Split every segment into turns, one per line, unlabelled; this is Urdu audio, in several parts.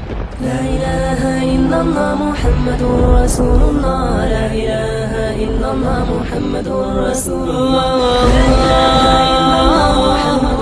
لا إله إلا الله محمد رسول الله لا إله إلا الله محمد رسول الله لا إله إلا الله محمد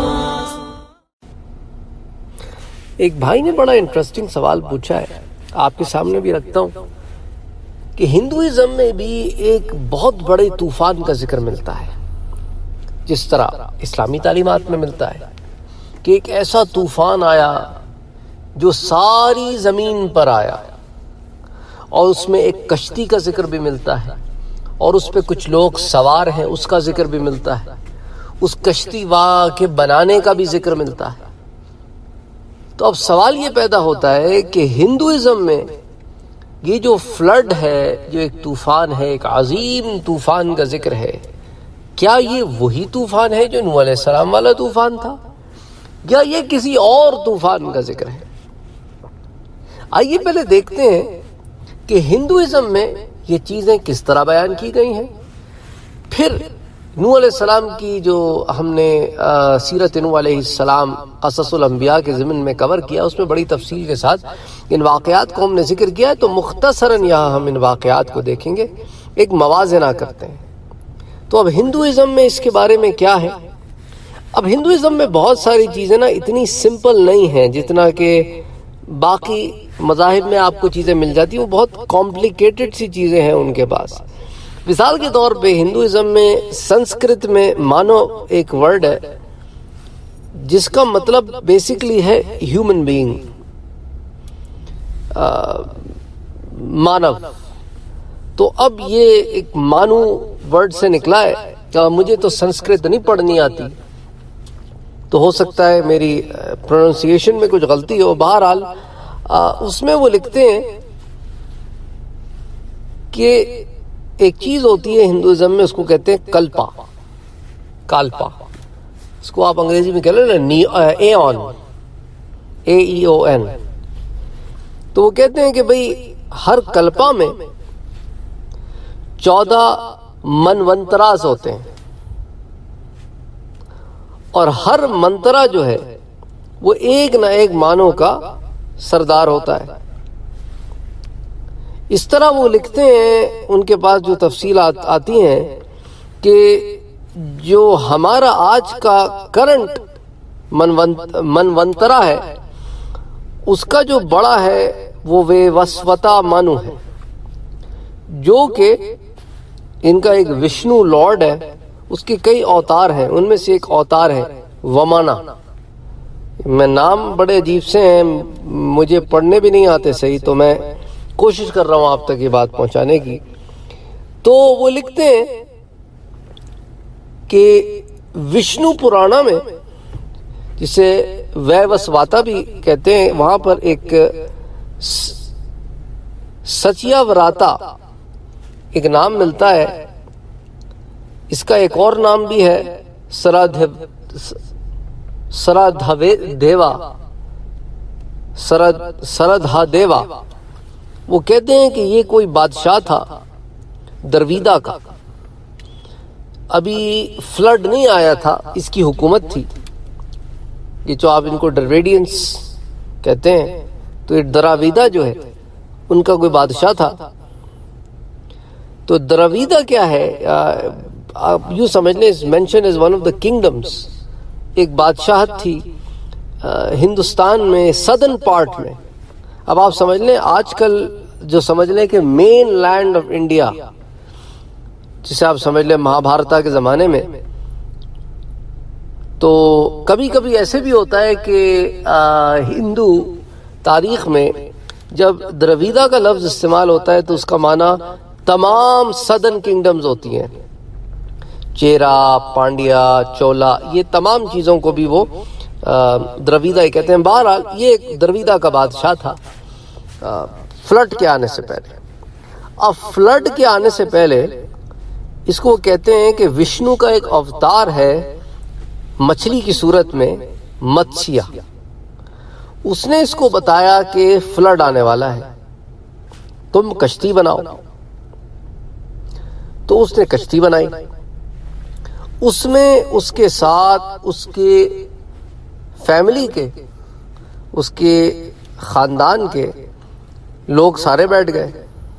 ایک بھائی نے بڑا انٹرسٹنگ سوال پوچھا ہے، آپ کے سامنے بھی رکھتا ہوں کہ ہندوازم میں بھی ایک بہت بڑے طوفان کا ذکر ملتا ہے، جس طرح اسلامی تعلیمات میں ملتا ہے کہ ایک ایسا طوفان آیا جو ساری زمین پر آیا، اور اس میں ایک کشتی کا ذکر بھی ملتا ہے، اور اس پہ کچھ لوگ سوار ہیں اس کا ذکر بھی ملتا ہے، اس کشتی کے بنانے کا بھی ذکر ملتا ہے۔ تو اب سوال یہ پیدا ہوتا ہے کہ ہندوازم میں یہ جو فلڈ ہے، جو ایک طوفان ہے، ایک عظیم طوفان کا ذکر ہے، کیا یہ وہی طوفان ہے جو نوح علیہ السلام والا طوفان تھا، یا یہ کسی اور طوفان کا ذکر ہے؟ آئیے پہلے دیکھتے ہیں کہ ہندوازم میں یہ چیزیں کس طرح بیان کی گئی ہیں، پھر نوح علیہ السلام کی جو ہم نے سیرت نوح علیہ السلام قصص الانبیاء کے ضمن میں کور کیا، اس میں بڑی تفصیل کے ساتھ ان واقعات کو ہم نے ذکر کیا ہے، تو مختصراً یہاں ہم ان واقعات کو دیکھیں گے، ایک موازنہ کرتے ہیں۔ تو اب ہندوازم میں اس کے بارے میں کیا ہے؟ اب ہندوازم میں بہت ساری چیزیں نا اتنی سمپل نہیں ہیں جتنا کہ باقی مذاہب میں آپ کو چیزیں مل جاتی ہیں، وہ بہت کمپلیکیٹڈ سی چیزیں ہیں ان کے پاس۔ مثال کے طور پہ ہندوازم میں سنسکرت میں مانو ایک ورڈ ہے جس کا مطلب بیسیکلی ہے ہیومن بینگ، مانو۔ تو اب یہ ایک مانو ورڈ سے نکلا ہے، مجھے تو سنسکرت نہیں پڑھنی آتی، تو ہو سکتا ہے میری پروننسیشن میں کچھ غلطی ہو۔ بہرحال اس میں وہ لکھتے ہیں کہ ایک چیز ہوتی ہے ہندوازم میں، اس کو کہتے ہیں کلپا، کالپا، اس کو آپ انگریزی میں کہہ لیں نا ایون، AEON۔ تو وہ کہتے ہیں کہ بھئی ہر کلپا میں 14 منونتراس ہوتے ہیں، اور ہر منترا جو ہے وہ ایک نہ ایک مانو کا سردار ہوتا ہے۔ اس طرح وہ لکھتے ہیں، ان کے پاس جو تفصیلات آتی ہیں کہ جو ہمارا آج کا کرنٹ منونترا ہے، اس کا جو بڑا ہے وہ ویوسوتا منو ہے، جو کہ ان کا ایک وشنو لارڈ ہے، اس کے کئی اوتار ہیں، ان میں سے ایک اوتار ہے ومانا۔ میں نام بڑے عجیب سے ہیں، مجھے پڑھنے بھی نہیں آتے صحیح، تو میں کوشش کر رہا ہوں آپ تک یہ بات پہنچانے کی۔ تو وہ لکھتے ہیں کہ وشنو پرانا میں، جسے ویوسواتا بھی کہتے ہیں، وہاں پر ایک سچیا وراتا ایک نام ملتا ہے، اس کا ایک اور نام بھی ہے سردھا دیوا۔ وہ کہتے ہیں کہ یہ کوئی بادشاہ تھا درویدہ کا، ابھی فلڈ نہیں آیا تھا، اس کی حکومت تھی، یہ جو آپ ان کو ڈرویڈینس کہتے ہیں، تو یہ دراویدہ جو ہے ان کا کوئی بادشاہ تھا۔ تو دراویدہ کیا ہے؟ آپ یوں سمجھ لیں، mention as one of the kingdoms, ایک بادشاہت تھی ہندوستان میں سدرن پارٹ میں۔ اب آپ سمجھ لیں آج کل جو سمجھ لیں کہ مین لینڈ آف انڈیا، جسے آپ سمجھ لیں مہابھارتا کے زمانے میں، تو کبھی کبھی ایسے بھی ہوتا ہے کہ ہندو تاریخ میں جب دراویدہ کا لفظ استعمال ہوتا ہے تو اس کا معنی تمام سدرن کنگڈمز ہوتی ہیں، چیرا، پانڈیا، چولا، یہ تمام چیزوں کو بھی وہ دراویدہ ہی کہتے ہیں۔ بہرحال یہ ایک دراویدہ کا بادشاہ تھا فلڈ کے آنے سے پہلے۔ اب فلڈ کے آنے سے پہلے اس کو کہتے ہیں کہ وشنو کا ایک اوتار ہے مچھلی کی صورت میں، متسیا۔ اس نے اس کو بتایا کہ فلڈ آنے والا ہے، تم کشتی بناؤ۔ تو اس نے کشتی بنائی، اس میں اس کے ساتھ اس کے فیملی کے، اس کے خاندان کے لوگ سارے بیٹھ گئے،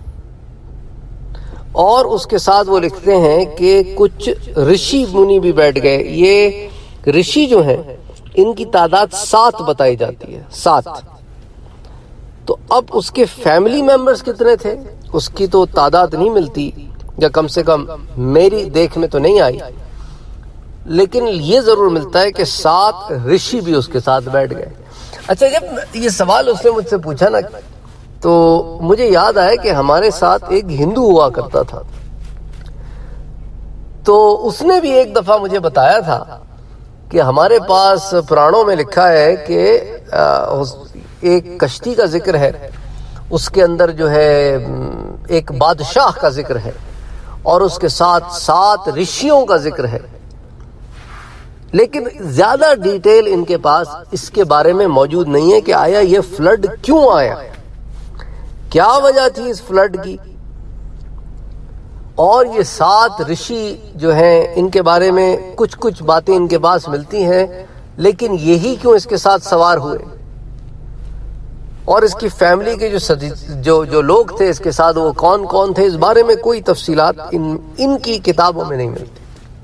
اور اس کے ساتھ وہ لکھتے ہیں کہ کچھ رشی منی بھی بیٹھ گئے۔ یہ رشی جو ہیں ان کی تعداد 7 بتائی جاتی ہے، 7۔ تو اب اس کے فیملی ممبرز کتنے تھے اس کی تو تعداد نہیں ملتی، یا کم سے کم میری دیکھ میں تو نہیں آئی، لیکن یہ ضرور ملتا ہے کہ 7 رشی بھی اس کے ساتھ بیٹھ گئے۔ اچھا، جب یہ سوال اس نے مجھ سے پوچھا نا تو مجھے یاد آیا کہ ہمارے ساتھ ایک ہندو ہوا کرتا تھا، تو اس نے بھی ایک دفعہ مجھے بتایا تھا کہ ہمارے پاس پرانوں میں لکھا ہے کہ ایک کشتی کا ذکر ہے، اس کے اندر جو ہے ایک بادشاہ کا ذکر ہے، اور اس کے ساتھ 7 رشیوں کا ذکر ہے، لیکن زیادہ ڈیٹیل ان کے پاس اس کے بارے میں موجود نہیں ہے کہ آیا یہ فلڈ کیوں آیا، کیا وجہ تھی اس فلڈ کی، اور یہ 7 رشی جو ہیں ان کے بارے میں کچھ باتیں ان کے پاس ملتی ہیں، لیکن یہی کیوں اس کے ساتھ سوار ہوئے، اور اس کی فیملی کے جو لوگ تھے اس کے ساتھ وہ کون تھے، اس بارے میں کوئی تفصیلات ان کی کتابوں میں نہیں ملتی۔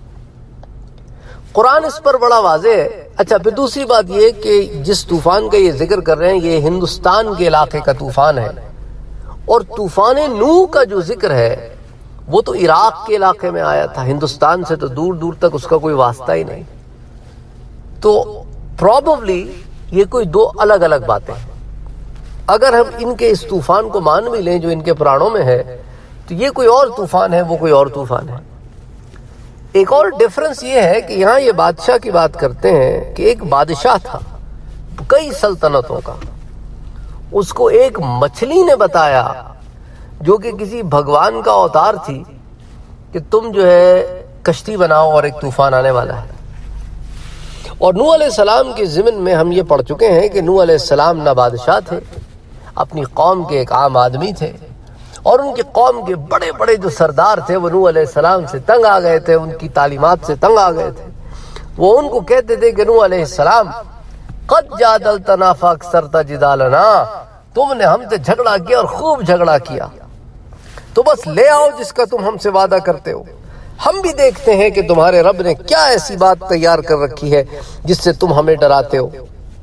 قرآن اس پر بڑا واضح ہے۔ اچھا، پھر دوسری بات یہ کہ جس طوفان کا یہ ذکر کر رہے ہیں یہ ہندوستان کے علاقے کا طوفان ہے، اور طوفان نوح کا جو ذکر ہے وہ تو عراق کے علاقے میں آیا تھا، ہندوستان سے تو دور دور تک اس کا کوئی واسطہ ہی نہیں، تو پروبیبلی یہ کوئی 2 الگ الگ باتیں ہیں۔ اگر ہم ان کے اس طوفان کو مان بھی لیں جو ان کے پرانوں میں ہے تو یہ کوئی اور طوفان ہے، وہ کوئی اور طوفان ہے۔ ایک اور ڈیفرنس یہ ہے کہ یہاں یہ بادشاہ کی بات کرتے ہیں کہ ایک بادشاہ تھا کئی سلطنتوں کا، اس کو ایک مچھلی نے بتایا جو کہ کسی بھگوان کا اوتار تھی کہ تم جو ہے کشتی بناؤ اور ایک طوفان آنے والا ہے۔ اور نوح علیہ السلام کے ضمن میں ہم یہ پڑھ چکے ہیں کہ نوح علیہ السلام نہ بادشاہ تھے، اپنی قوم کے ایک عام آدمی تھے، اور ان کی قوم کے بڑے بڑے جو سردار تھے وہ نوح علیہ السلام سے تنگ آ گئے تھے، ان کی تعلیمات سے تنگ آ گئے تھے۔ وہ ان کو کہتے تھے کہ نوح علیہ السلام قد جادلتنا فاکثرت جدالنا، تم نے ہم سے جھگڑا کیا اور خوب جھگڑا کیا، تو بس لے آؤ جس کا تم ہم سے وعدہ کرتے ہو، ہم بھی دیکھتے ہیں کہ تمہارے رب نے کیا ایسی بات تیار کر رکھی ہے جس سے تم ہمیں ڈراتے ہو۔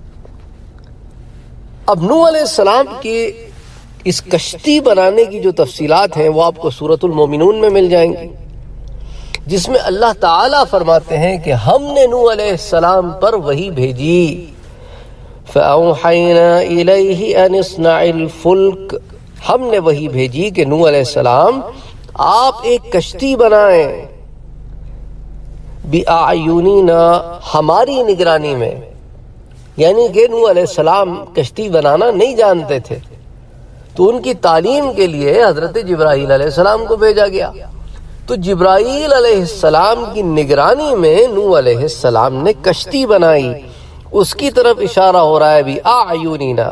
اب نوح علیہ السلام کی اس کشتی بنانے کی جو تفصیلات ہیں وہ آپ کو سورۃ المومنون میں مل جائیں گی، جس میں اللہ تعالیٰ فرماتے ہیں کہ ہم نے نوح علیہ السلام پر وحی بھیجی، فَأَوْحَيْنَا إِلَيْهِ أَنِ اصْنَعِ الْفُلْكَ، ہم نے وحی بھیجی کہ نوح علیہ السلام آپ ایک کشتی بنائیں، بِأَعْيُنِنَا، ہماری نگرانی میں، یعنی کہ نوح علیہ السلام کشتی بنانا نہیں جانتے تھے، تو ان کی تعلیم کے لیے حضرت جبرائیل علیہ السلام کو بھیجا گیا، تو جبرائیل علیہ السلام کی نگرانی میں نوح علیہ السلام نے کشتی بنائی، اس کی طرف اشارہ ہو رہا ہے بھی اعیننا۔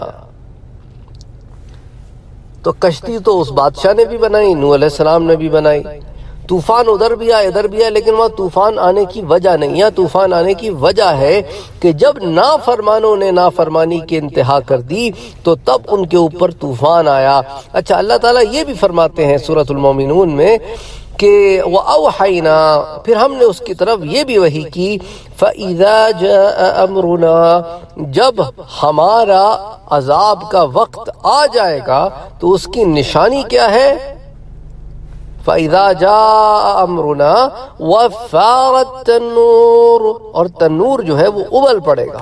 تو کشتی تو اس بادشاہ نے بھی بنائی، نوح علیہ السلام نے بھی بنائی، طوفان ادھر بھی آیا ادھر بھی آیا، لیکن وہاں طوفان آنے کی وجہ نہیں ہے، طوفان آنے کی وجہ ہے کہ جب نافرمانوں نے نافرمانی کی انتہا کر دی تو تب ان کے اوپر طوفان آیا۔ اچھا، اللہ تعالیٰ یہ بھی فرماتے ہیں سورۃ المومنون میں کہ وَأَوْحَيْنَا، پھر ہم نے اس کی طرف یہ بھی وحی کی، فَإِذَا جَاءَ أَمْرُنَا، جب ہمارا عذاب کا وقت آ جائے گا تو اس کی نشانی کیا ہے؟ فَإِذَا جَاءَ أَمْرُنَا وَفَارَ التَّنُّورُ، اور تنور جو ہے وہ ابل پڑے گا،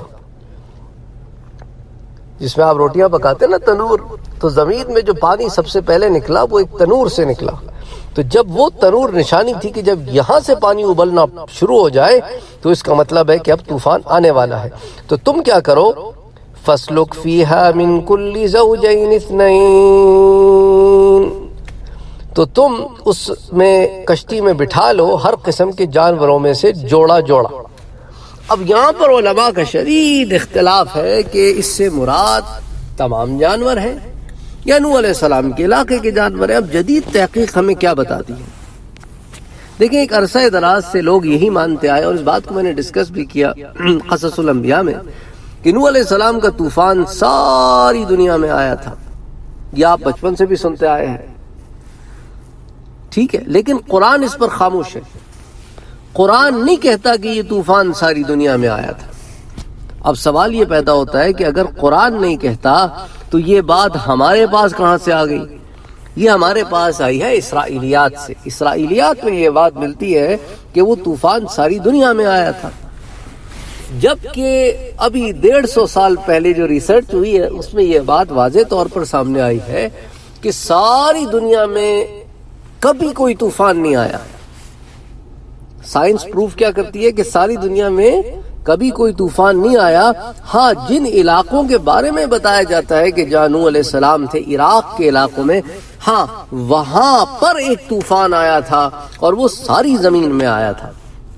جس میں آپ روٹیاں پکاتے ہیں نا تنور، تو زمین میں جو پانی سب سے پہلے نکلا وہ ایک تنور سے نکلا، تو جب وہ تنور نشانی تھی کہ جب یہاں سے پانی ابلنا شروع ہو جائے تو اس کا مطلب ہے کہ اب طوفان آنے والا ہے۔ تو تم کیا کرو، فَاسْلُكْ فِيهَا مِن كُلِّ زَوْجَيْنِ اثْنَيْنِ، تو تم اس میں کشتی میں بٹھا لو ہر قسم کے جانوروں میں سے جوڑا جوڑا۔ اب یہاں پر علماء کا شدید اختلاف ہے کہ اس سے مراد تمام جانور ہیں یا نوح علیہ السلام کے علاقے کے جانور ہیں۔ اب جدید تحقیق ہمیں کیا بتاتی ہے؟ دیکھیں، ایک عرصہ دراز سے لوگ یہی مانتے آئے، اور اس بات کو میں نے ڈسکس بھی کیا قصص الانبیاء میں، کہ نوح علیہ السلام کا طوفان ساری دنیا میں آیا تھا، یہ آپ بچپن سے بھی سنتے آئے ہیں، ٹھیک ہے، لیکن قرآن اس پر خاموش ہے۔ قرآن نہیں کہتا کہ یہ طوفان ساری دنیا میں آیا تھا۔ اب سوال یہ پیدا ہوتا ہے کہ اگر قرآن نہیں کہتا تو یہ بات ہمارے پاس کہاں سے آ گئی؟ یہ ہمارے پاس آئی ہے اسرائیلیات سے۔ اسرائیلیات میں یہ بات ملتی ہے کہ وہ طوفان ساری دنیا میں آیا تھا، جبکہ ابھی 150 سال پہلے جو ریسرچ ہوئی ہے اس میں یہ بات واضح طور پر سامنے آئی ہے کہ ساری دنیا میں کبھی کوئی طوفان نہیں آیا۔ سائنس پروف کیا کرتی ہے کہ ساری دنیا میں کبھی کوئی طوفان نہیں آیا۔ ہاں، جن علاقوں کے بارے میں بتایا جاتا ہے کہ جہاں نوح علیہ السلام تھے، عراق کے علاقوں میں، ہاں وہاں پر ایک طوفان آیا تھا اور وہ ساری زمین میں آیا تھا۔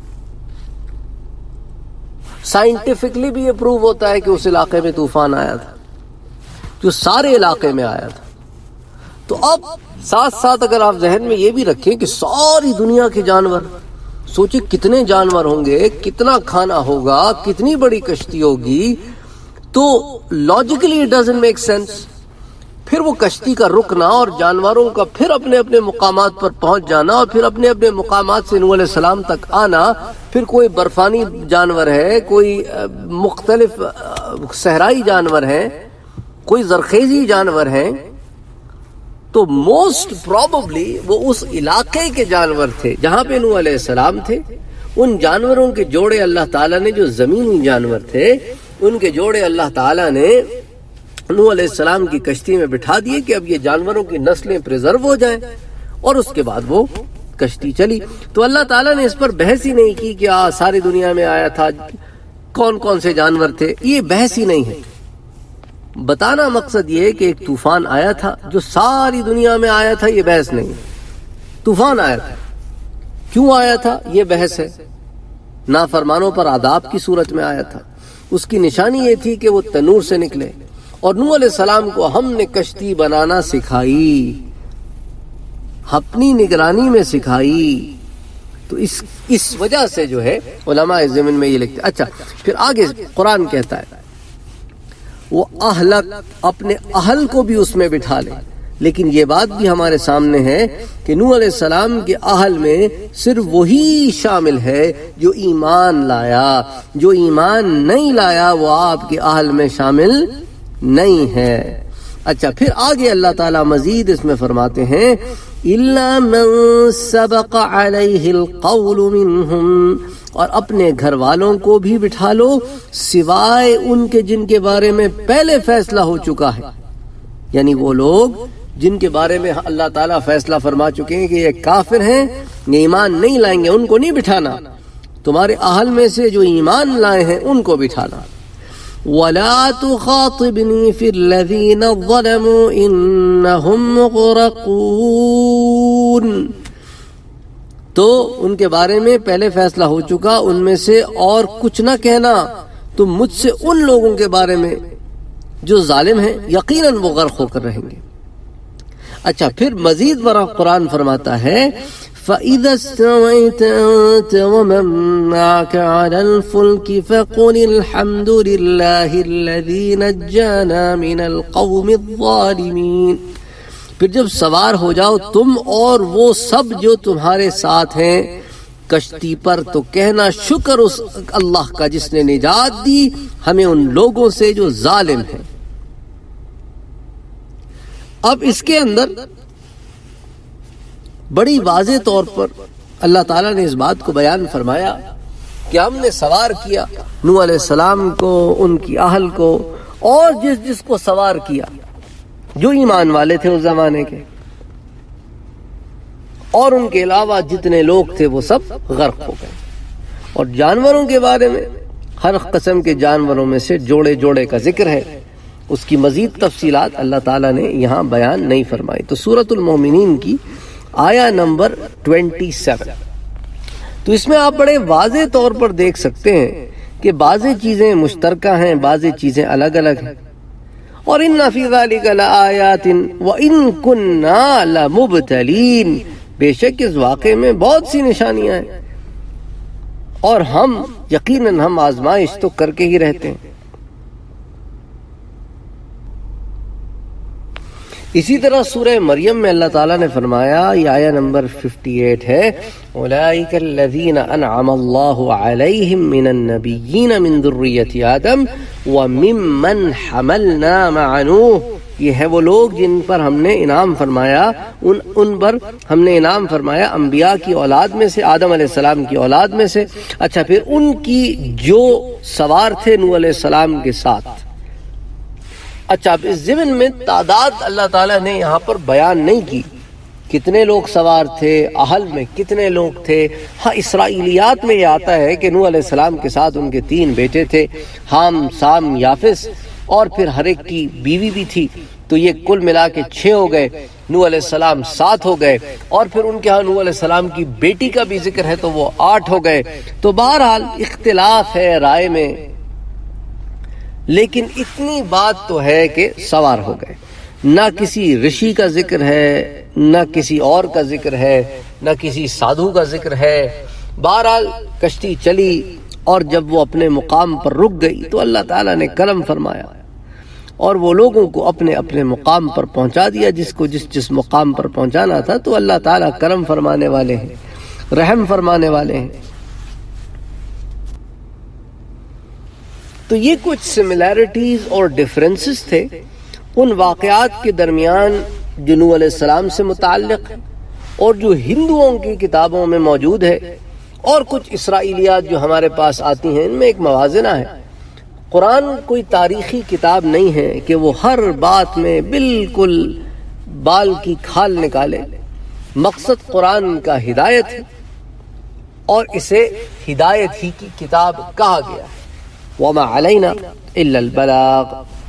سائنٹیفکلی بھی یہ پروو ہوتا ہے کہ اس علاقے میں طوفان آیا تھا، جو سارے علاقے میں آیا تھا۔ تو اب ساتھ ساتھ اگر آپ ذہن میں یہ بھی رکھیں کہ ساری دنیا کے جانور، سوچیں کتنے جانور ہوں گے، کتنا کھانا ہوگا، کتنی بڑی کشتی ہوگی، تو logically it doesn't make sense. پھر وہ کشتی کا رکنا اور جانوروں کا پھر اپنے اپنے مقامات پر پہنچ جانا اور پھر اپنے اپنے مقامات سے نوح علیہ السلام تک آنا، پھر کوئی برفانی جانور ہے، کوئی مختلف صحرائی جانور ہیں، کوئی زرخیزی جانور ہیں، تو موسٹ پروبیبلی وہ اس علاقے کے جانور تھے جہاں پہ نوح علیہ السلام تھے۔ ان جانوروں کے جوڑے اللہ تعالیٰ نے، جو زمینی جانور تھے، ان کے جوڑے اللہ تعالیٰ نے نوح علیہ السلام کی کشتی میں بٹھا دیے کہ اب یہ جانوروں کی نسلیں پریزرو ہو جائیں، اور اس کے بعد وہ کشتی چلی۔ تو اللہ تعالیٰ نے اس پر بحث ہی نہیں کی کہ ساری دنیا میں آیا تھا، کون کون سے جانور تھے، یہ بحث ہی نہیں ہے۔ بتانا مقصد یہ ہے کہ ایک طوفان آیا تھا جو ساری دنیا میں آیا تھا، یہ بحث نہیں ہے۔ طوفان آیا تھا، کیوں آیا تھا یہ بحث ہے۔ نافرمانوں پر عذاب کی صورت میں آیا تھا۔ اس کی نشانی یہ تھی کہ وہ تنور سے نکلے، اور نوح علیہ السلام کو ہم نے کشتی بنانا سکھائی، اپنی نگرانی میں سکھائی۔ تو اس وجہ سے جو ہے علماء زمین میں یہ لکھتے۔ اچھا، پھر آگے قرآن کہتا ہے وہ اہلک، اپنے اہل کو بھی اس میں بٹھا لے۔ لیکن یہ بات بھی ہمارے سامنے ہے کہ نوح علیہ السلام کے اہل میں صرف وہی شامل ہے جو ایمان لایا، جو ایمان نہیں لایا وہ آپ کے اہل میں شامل نہیں ہے۔ اچھا، پھر آگے اللہ تعالیٰ مزید اس میں فرماتے ہیں إِلَّا مَن سَبَقَ عَلَيْهِ الْقَوْلُ مِنْهُمْ، اور اپنے گھر والوں کو بھی بٹھا لو سوائے ان کے جن کے بارے میں پہلے فیصلہ ہو چکا ہے، یعنی وہ لوگ جن کے بارے میں اللہ تعالیٰ فیصلہ فرما چکے ہیں کہ یہ کافر ہیں، یہ ایمان نہیں لائیں گے، ان کو نہیں بٹھانا۔ تمہارے اہل میں سے جو ایمان لائے ہیں ان کو بٹھانا۔ وَلَا تُخَاطِبْنِي فِي الَّذِينَ ظَلَمُوا إِنَّهُمْ مُغْرَقُونَ، تو ان کے بارے میں پہلے فیصلہ ہو چکا، ان میں سے اور کچھ نہ کہنا تم مجھ سے ان لوگوں کے بارے میں جو ظالم ہیں، یقیناً وہ غرق ہو کر رہیں گے۔ اچھا، پھر مزید برآں قرآن فرماتا ہے فَإِذَا اسْتَوَيْتَ أَنْتَ وَمَن مَّعَكَ عَلَى الْفُلْكِ فَقُلِ الْحَمْدُ لِلَّهِ الَّذِي نَجَّانَا مِنَ الْقَوْمِ الظَّالِمِينَ، پھر جب سوار ہو جاؤ تم اور وہ سب جو تمہارے ساتھ ہیں کشتی پر، تو کہنا شکر اس اللہ کا جس نے نجات دی ہمیں ان لوگوں سے جو ظالم ہیں۔ اب اس کے اندر بڑی واضح طور پر اللہ تعالیٰ نے اس بات کو بیان فرمایا کہ ہم نے سوار کیا نوح علیہ السلام کو، ان کی اہل کو، اور جس کو سوار کیا جو ایمان والے تھے اس زمانے کے، اور ان کے علاوہ جتنے لوگ تھے وہ سب غرق ہو گئے۔ اور جانوروں کے بارے میں ہر قسم کے جانوروں میں سے جوڑے جوڑے کا ذکر ہے، اس کی مزید تفصیلات اللہ تعالیٰ نے یہاں بیان نہیں فرمائی۔ تو سورۃ المومنین کی آیا نمبر 27، تو اس میں آپ بڑے واضح طور پر دیکھ سکتے ہیں کہ بعضی چیزیں مشترکہ ہیں، بعضی چیزیں الگ الگ ہیں۔ اور ان فی ذلک لآیات وان کننا لمبتلین، بے شک اس واقعے میں بہت سی نشانیاں ہیں، اور ہم یقیناً ہم آزمائش تو کر کے ہی رہتے ہیں۔ اسی طرح سورہ مریم میں اللہ تعالیٰ نے فرمایا، یہ آیہ نمبر 58 ہے، اولئک الذین انعم اللہ علیہم من النبیین من ذریۃ آدم وممن حملنا مع نوح، یہ ہے وہ لوگ جن پر ہم نے انعام فرمایا، ان پر ہم نے انعام فرمایا انبیاء کی اولاد میں سے، آدم علیہ السلام کی اولاد میں سے۔ اچھا، پھر ان کی جو سوار تھے نوح علیہ السلام کے ساتھ۔ اچھا، اب اس ضمن میں تعداد اللہ تعالیٰ نے یہاں پر بیان نہیں کی، کتنے لوگ سوار تھے، اہل میں کتنے لوگ تھے۔ ہاں، اسرائیلیات میں یہ آتا ہے کہ نوح علیہ السلام کے ساتھ ان کے 3 بیٹے تھے، حام، سام، یافس، اور پھر ہر ایک کی بیوی بھی تھی، تو یہ کل ملا کے 6 ہو گئے۔ نوح علیہ السلام 7 ہو گئے، اور پھر ان کے ہاں نوح علیہ السلام کی بیٹی کا بھی ذکر ہے تو وہ 8 ہو گئے۔ تو بہرحال اختلاف ہے رائے میں، لیکن اتنی بات تو ہے کہ سوار ہو گئے۔ نہ کسی رشی کا ذکر ہے، نہ کسی اور کا ذکر ہے، نہ کسی سادھو کا ذکر ہے۔ بہرحال کشتی چلی، اور جب وہ اپنے مقام پر رک گئی تو اللہ تعالیٰ نے کرم فرمایا اور وہ لوگوں کو اپنے اپنے مقام پر پہنچا دیا، جس کو جس مقام پر پہنچانا تھا۔ تو اللہ تعالیٰ کرم فرمانے والے ہیں، رحم فرمانے والے ہیں۔ تو یہ کچھ سملیرٹیز اور ڈیفرنسز تھے ان واقعات کے درمیان جو نوح علیہ السلام سے متعلق ہے اور جو ہندوؤں کی کتابوں میں موجود ہے، اور کچھ اسرائیلیات جو ہمارے پاس آتی ہیں، ان میں ایک موازنہ ہے۔ قرآن کوئی تاریخی کتاب نہیں ہے کہ وہ ہر بات میں بالکل بال کی کھال نکالے۔ مقصد قرآن کا ہدایت ہے، اور اسے ہدایت ہی کی کتاب کہا گیا ہے۔ وَمَا عَلَيْنَا إِلَّا الْبَلَاغُ۔